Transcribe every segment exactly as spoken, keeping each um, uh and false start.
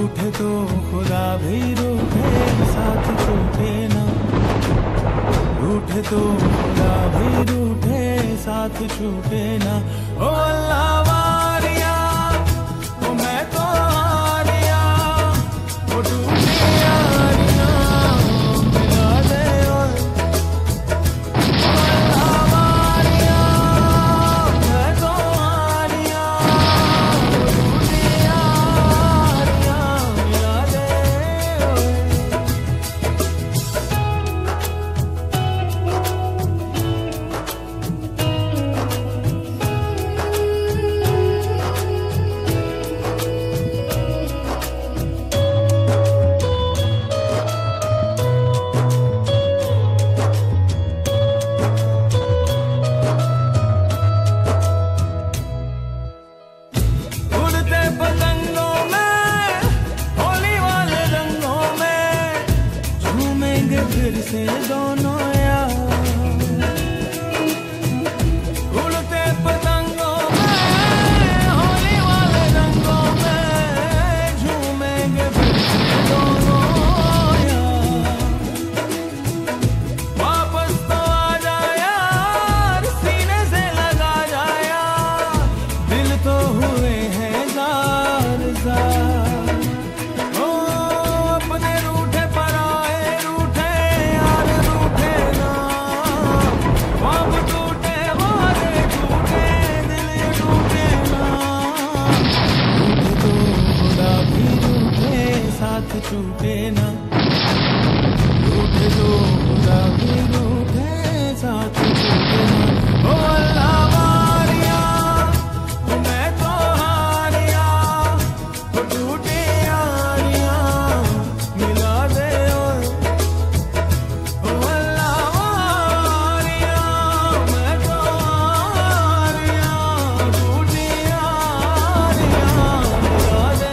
रूठे तो खुदा भी रूठे, साथ छूटे ना। रूठे तो खुदा भी रूठे, साथ छूटे ना। ओ अल्लाह वारिया, ओ मैं तो हारिया, ओ टूटी यारियां मिला दे ओए। ओ अल्लाह वारिया, मैं तो हारिया, ओ टूटी यारियां मिला दे ओए। उड़ते पतंगों में, होली वाले रंगों में, झूमेंगे फिर से दोनों यार। उड़ते पतंगों में, होली वाले रंगों में, झूमेंगे फिर से दोनों यार। वापस तो आ जा यार, सीने से लगा जा यार, दिल तो हुए हैं जार जार। ओ अपने रूठे पराए रूठे, यार रूठे ना। ख्वाब टूटे वादे टूटे, दिल ये टूटे ना। रूठे तो खुदा भी रूठे, साथ छूटे ना। रूठे तो खुदा भी रूठे, साथ छूटे ना। ओ अल्लाह वारिया, ओ मैं तो हारिया, ओ टूटी यारियां मिला दे ओए। ओ अल्लाह वारिया, मैं तो हारिया, टूटी यारियां मिला दे।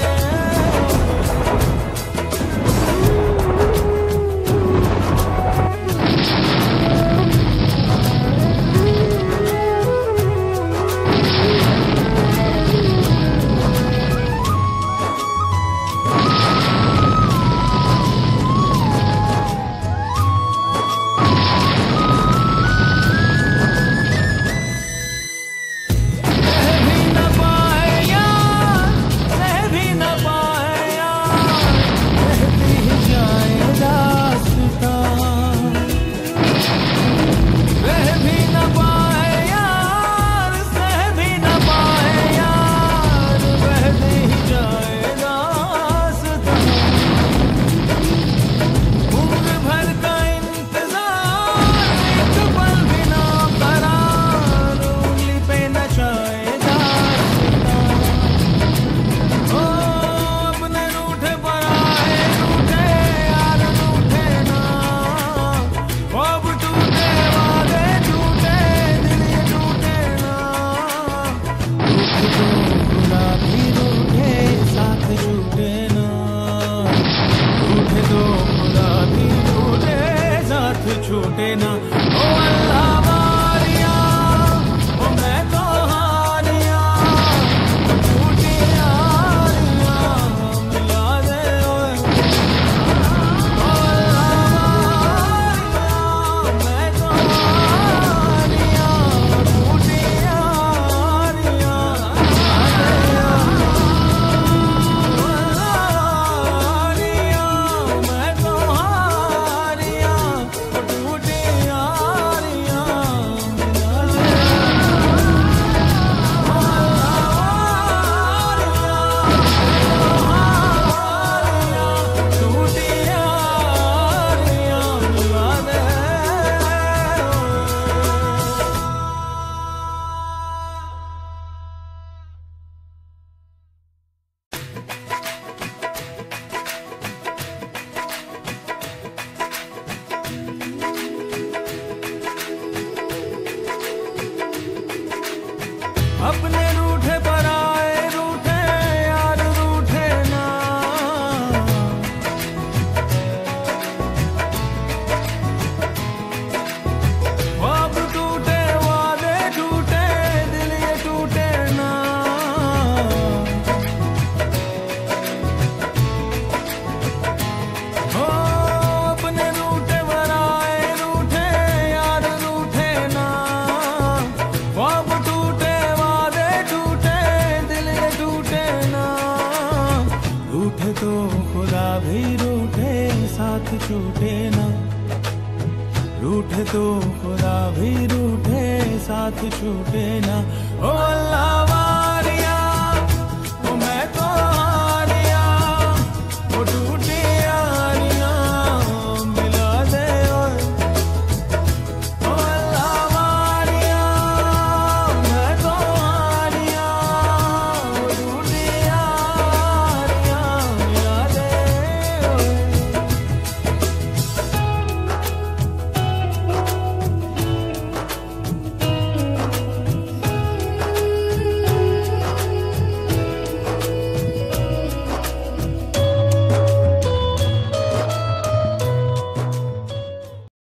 रूठे तो खुदा भी रूठे साथ छूटे ना, रूठे तो खुदा भी रूठे साथ छूटे ना। ओ अल्लाह